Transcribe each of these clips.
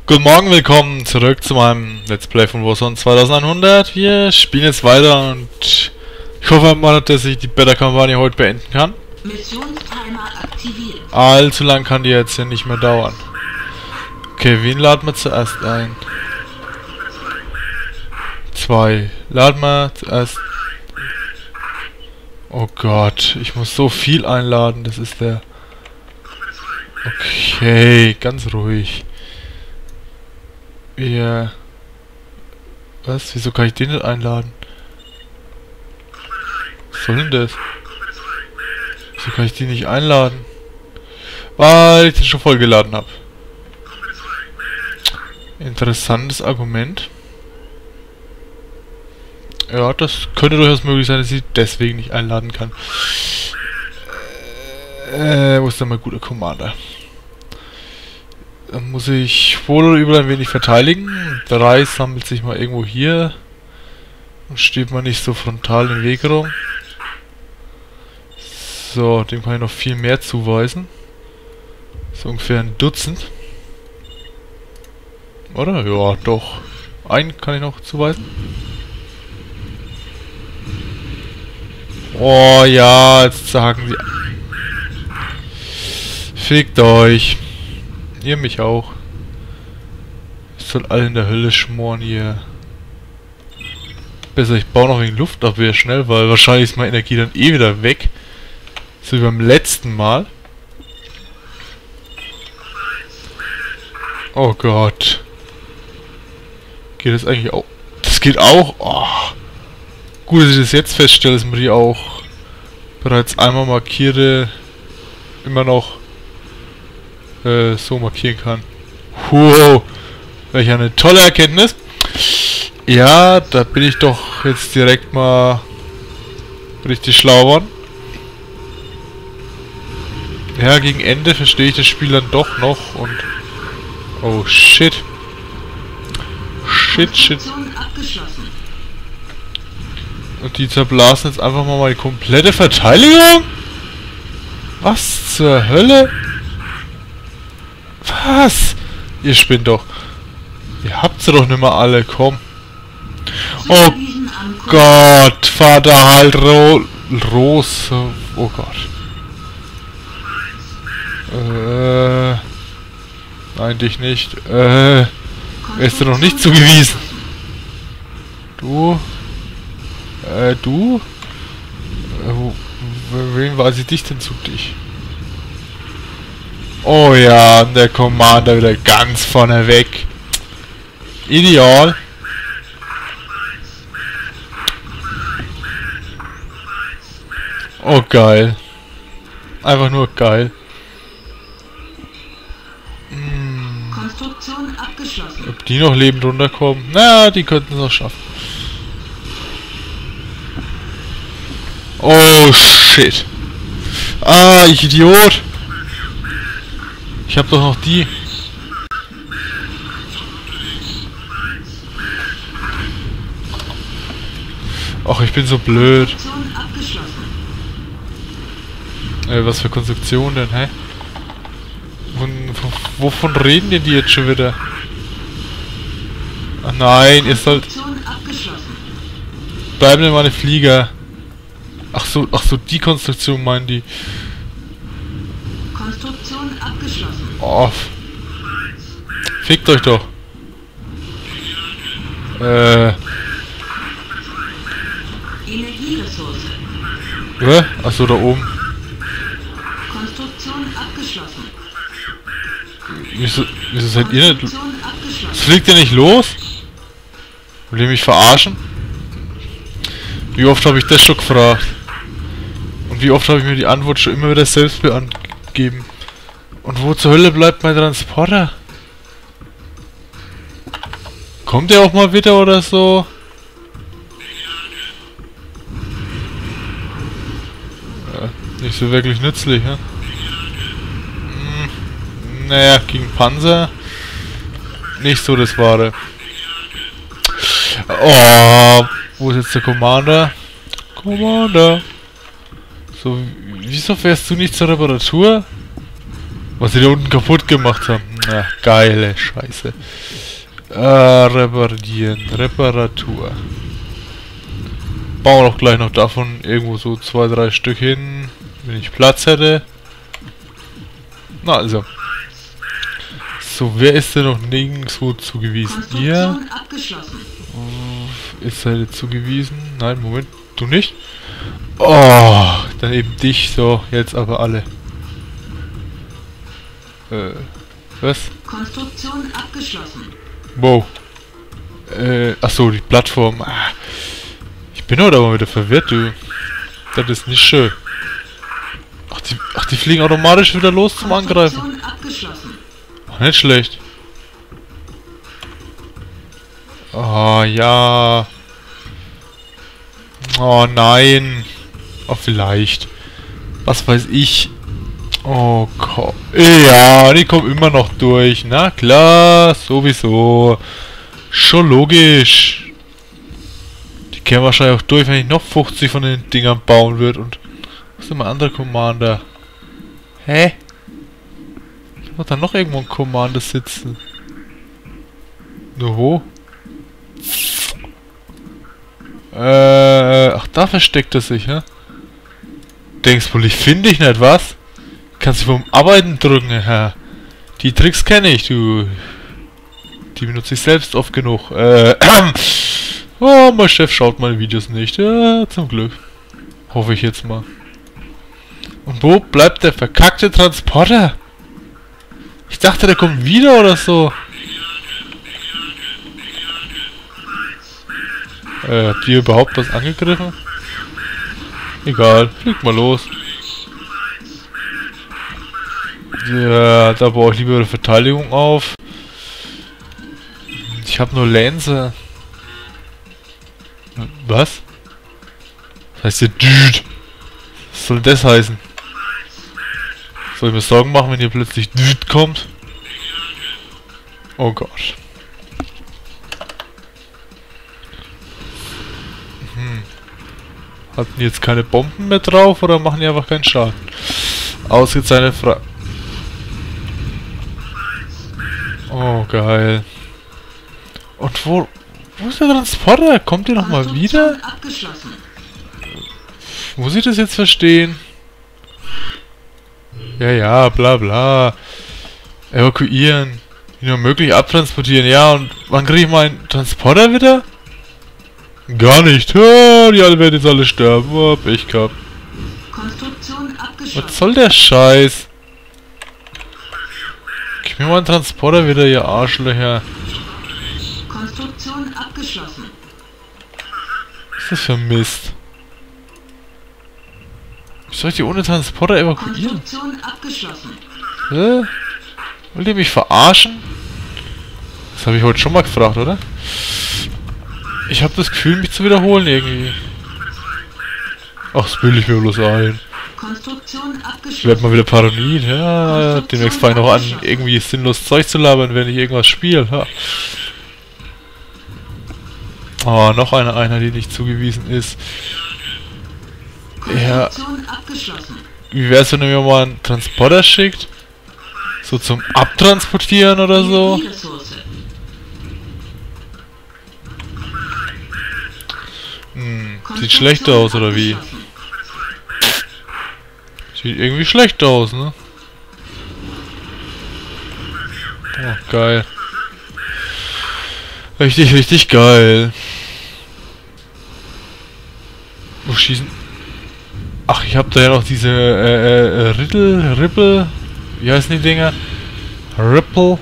Guten Morgen, willkommen zurück zu meinem Let's Play von Warzone 2100. Wir spielen jetzt weiter und ich hoffe mal, dass ich die Beta-Kampagne heute beenden kann. Missionstimer aktiviert. Allzu lang kann die jetzt ja nicht mehr dauern. Okay, wen laden wir zuerst ein? 2. Laden wir zuerst... Oh Gott, ich muss so viel einladen, das ist der... Okay, ganz ruhig. Wir... Was? Wieso kann ich den nicht einladen? Was soll denn das? Wieso kann ich den nicht einladen? Weil ich den schon vollgeladen habe. Interessantes Argument. Ja, das könnte durchaus möglich sein, dass ich deswegen nicht einladen kann. Wo ist denn mein guter Commander? Dann muss ich wohl oder übel ein wenig verteidigen. 3 sammelt sich mal irgendwo hier. Und steht mal nicht so frontal im Weg rum. So, dem kann ich noch viel mehr zuweisen. So ungefähr ein Dutzend. Oder? Ja, doch. Einen kann ich noch zuweisen. Oh ja, jetzt sagen sie... Fickt euch. Ihr mich auch. Es soll alle in der Hölle schmoren hier. Besser, ich baue noch wegen Luftabwehr schnell, weil wahrscheinlich ist meine Energie dann eh wieder weg. So wie beim letzten Mal. Oh Gott. Geht das eigentlich auch? Das geht auch? Oh. Gut, dass ich das jetzt feststelle, dass man die auch bereits einmal markierte immer noch so markieren kann. Wow, welch eine tolle Erkenntnis. Ja, da bin ich doch jetzt direkt mal richtig schlau geworden. Ja, gegen Ende verstehe ich das Spiel dann doch noch und... Oh shit. Shit. Und die zerblasen jetzt einfach mal meine komplette Verteidigung? Was zur Hölle? Was? Ihr spinnt doch. Ihr habt sie doch nicht mehr alle, komm. Oh Gott, Vater halt Ros. Oh Gott. Nein, dich nicht. Ist dir noch nicht zugewiesen. Du? Du? Wen weiß ich dich denn zu dich? Oh ja, der Commander wieder ganz vorne weg. Ideal. Oh geil. Einfach nur geil. Konstruktion abgeschlossen. Ob die noch lebend runterkommen? Na, die könnten es noch schaffen. Oh shit. Ah, ich Idiot. Ich hab doch noch die. Ach, ich bin so blöd. Was für Konstruktion denn, hä? Wovon reden denn die jetzt schon wieder? Ach nein, ihr sollt... Bleiben denn meine Flieger? Ach so, die Konstruktion meinen die. Konstruktion abgeschlossen. Oh. Fickt euch doch. Energieressource. Achso, da oben. Konstruktion abgeschlossen. Wieso seid ihr nicht... Es fliegt ja nicht los? Will ihr mich verarschen? Wie oft habe ich das schon gefragt? Und wie oft habe ich mir die Antwort schon immer wieder selbst beantwortet? Und wo zur Hölle bleibt mein Transporter? Kommt der auch mal wieder oder so? Ja, nicht so wirklich nützlich, ne? Naja, gegen Panzer nicht so das Wahre. Oh, wo ist jetzt der Commander? Commander! So, wieso fährst du nicht zur Reparatur? Was sie da unten kaputt gemacht haben. Na, geile Scheiße. Reparieren. Reparatur. Bauen wir doch gleich noch davon irgendwo so 2, 3 Stück hin, wenn ich Platz hätte. Na also. So, wer ist denn noch nirgendwo zugewiesen? Ihr? Ist er zugewiesen? Nein, Moment, du nicht? Oh, dann eben dich, so, jetzt aber alle. Was? Konstruktion abgeschlossen. Wow. Achso, die Plattform. Ich bin heute aber wieder verwirrt, du. Das ist nicht schön. Ach, die fliegen automatisch wieder los zum Angreifen. Ach, nicht schlecht. Oh, ja. Oh, nein. Oh, vielleicht. Was weiß ich. Oh Gott. Ja, die kommen immer noch durch. Na klar, sowieso. Schon logisch. Die kämen wahrscheinlich auch durch, wenn ich noch 50 von den Dingern bauen würde. Und was ist denn mein anderer Commander? Hä? Hat da noch irgendwo ein Commander sitzen? Nur wo? Ach, da versteckt er sich, hä? Denkst wohl, ich finde dich nicht, was? Kannst du vom Arbeiten drücken, Herr. Die Tricks kenne ich, du. Die benutze ich selbst oft genug. Oh, mein Chef schaut meine Videos nicht. Ja, zum Glück. Hoffe ich jetzt mal. Und wo bleibt der verkackte Transporter? Ich dachte, der kommt wieder oder so. Habt ihr überhaupt was angegriffen? Egal, fliegt mal los. Ja, da baue ich lieber eine Verteidigung auf. Ich habe nur Länse. Was? Was heißt hier Dude? Was soll das heißen? Soll ich mir Sorgen machen, wenn hier plötzlich Dude kommt? Oh Gott. Hatten die jetzt keine Bomben mehr drauf oder machen die einfach keinen Schaden? Ausgezeichnete Frage. Oh, geil. Und wo ist der Transporter? Kommt der nochmal wieder? Muss ich das jetzt verstehen? Ja, bla bla. Evakuieren. Wie nur möglich abtransportieren. Ja, und wann kriege ich meinen Transporter wieder? Gar nicht. Oh, die alle werden jetzt alle sterben. Oh, Pech gehabt. Was soll der Scheiß? Gib mir mal einen Transporter wieder, ihr Arschlöcher. Konstruktion abgeschlossen. Was ist das für Mist? Wie soll ich die ohne Transporter evakuieren? Konstruktion abgeschlossen. Hä? Wollt ihr mich verarschen? Das habe ich heute schon mal gefragt, oder? Ich habe das Gefühl, mich zu wiederholen irgendwie. Ach, das bilde ich mir bloß ein. Ich werde mal wieder paranoid, ja. Demnächst fange ich noch an, irgendwie sinnlos Zeug zu labern, wenn ich irgendwas spiele. Ja. Oh, noch eine Einheit, die nicht zugewiesen ist. Ja. Wie wär's, wenn ihr mir mal einen Transporter schickt? So zum Abtransportieren oder so? Sieht schlecht aus, oder wie? Sieht irgendwie schlecht aus, ne? Oh, geil. Richtig, richtig geil. Wo schießen? Ach, ich hab da ja noch diese, Ripple? Wie heißen die Dinger? Ripple,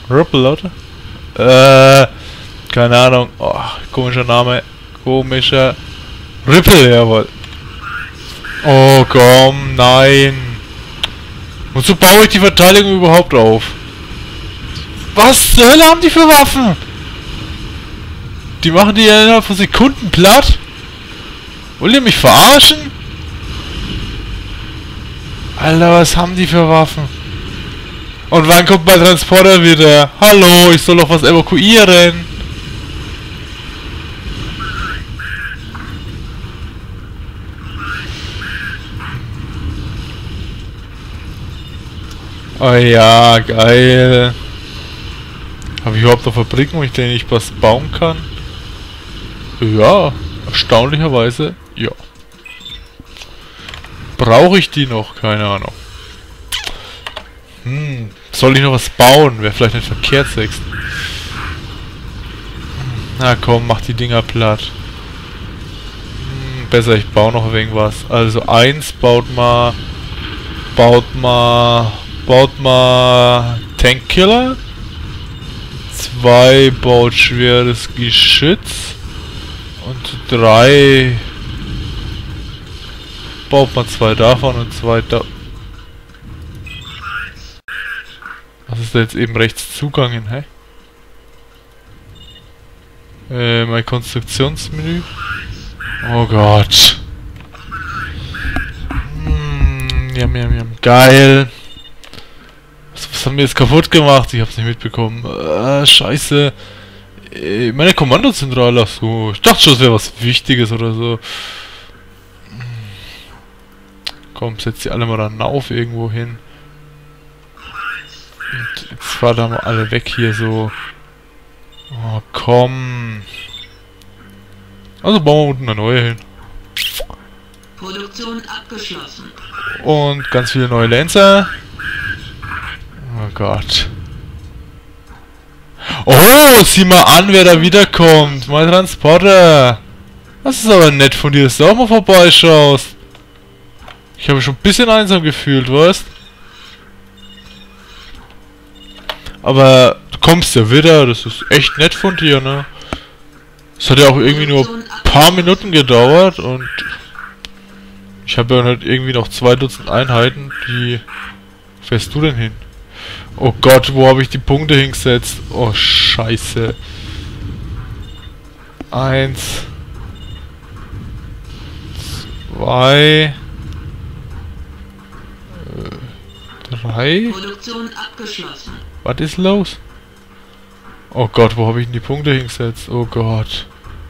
oder? Keine Ahnung. Oh, komischer Name. Komischer Ripple, jawohl. Oh komm, nein. Wozu baue ich die Verteidigung überhaupt auf? Was zur Hölle haben die für Waffen? Die machen die ja innerhalb von Sekunden platt? Wollt ihr mich verarschen? Alter, was haben die für Waffen? Und wann kommt mein Transporter wieder? Hallo, ich soll doch was evakuieren. Oh ja, geil. Habe ich überhaupt noch Fabriken, wo ich denn nicht was bauen kann? Ja, erstaunlicherweise, ja. Brauche ich die noch? Keine Ahnung. Soll ich noch was bauen? Wäre vielleicht nicht verkehrt, 6. Na komm, mach die Dinger platt. Besser, ich baue noch irgendwas. Also 1 baut mal Tankkiller. 2 baut schweres Geschütz. Und 3 baut man 2 davon und 2 da. Was ist da jetzt eben rechts zugangen, hä? Mein Konstruktionsmenü. Oh Gott. Jam. Geil. Was haben wir jetzt kaputt gemacht? Ich hab's nicht mitbekommen. Scheiße. Meine Kommandozentrale. Achso. Ich dachte schon, es wäre was Wichtiges oder so. Komm, setz die alle mal dann auf irgendwo hin. Und jetzt fahren da mal alle weg hier so. Oh, komm. Also bauen wir unten eine neue hin. Produktion abgeschlossen. Und ganz viele neue Lancer. Oh Gott. Oh, sieh mal an, wer da wiederkommt. Mein Transporter. Das ist aber nett von dir, dass du auch mal vorbeischaust. Ich habe mich schon ein bisschen einsam gefühlt, weißt? Aber du kommst ja wieder, das ist echt nett von dir, ne? Es hat ja auch irgendwie nur ein paar Minuten gedauert und ich habe ja halt irgendwie noch 2 Dutzend Einheiten, die fährst du denn hin? Oh Gott, wo habe ich die Punkte hingesetzt? Oh Scheiße. 1 2 3. Produktion abgeschlossen. Was ist los? Oh Gott, wo habe ich denn die Punkte hingesetzt? Oh Gott.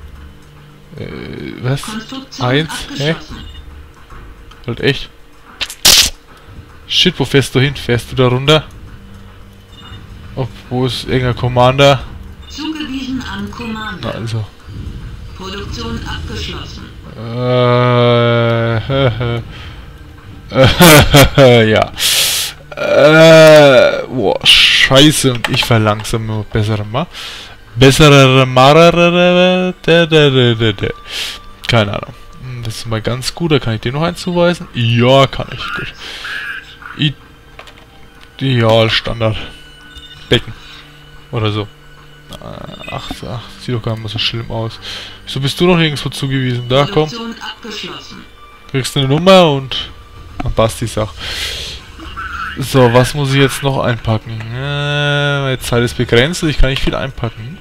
Was? 1? Hä? Halt echt? Shit, wo fährst du hin? Fährst du da runter? Oh, wo ist irgendein Commander? Zugewiesen an Commander. Na also. Produktion abgeschlossen. Ja. Boah, scheiße. Und ich verlangsame nur bessere keine Ahnung. Das ist mal ganz gut. Da kann ich dir noch einen zuweisen. Ja, kann ich. Gut. Ideal Standard. Becken. Oder so. Ach, sieht doch gar nicht mal so schlimm aus. Wieso bist du noch nirgendwo zugewiesen? Da, komm. Kriegst du eine Nummer und dann passt die Sache. So, was muss ich jetzt noch einpacken? Meine Zeit ist begrenzt, ich kann nicht viel einpacken.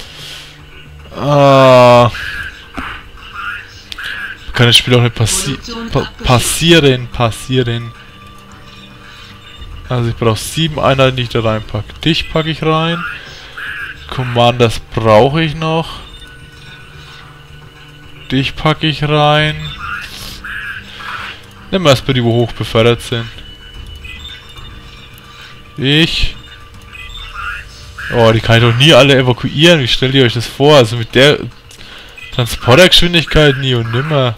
Kann das Spiel auch nicht passieren. Also ich brauche 7 Einheiten, die ich da reinpacke. Dich packe ich rein. Commanders brauche ich noch. Dich packe ich rein. Nehmen wir erstmal die, wo hoch befördert sind. Oh, die kann ich doch nie alle evakuieren. Wie stellt ihr euch das vor? Also mit der Transportergeschwindigkeit nie und nimmer.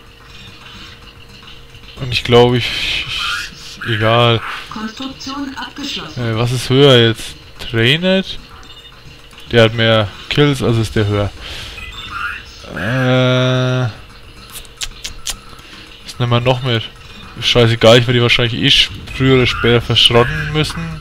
Und ich glaube, egal. Konstruktion abgeschlossen. Was ist höher jetzt? Trained? Der hat mehr Kills, also ist der höher. Was nehmen wir noch mit? Scheißegal, ich werde die wahrscheinlich früher oder später verschrotten müssen.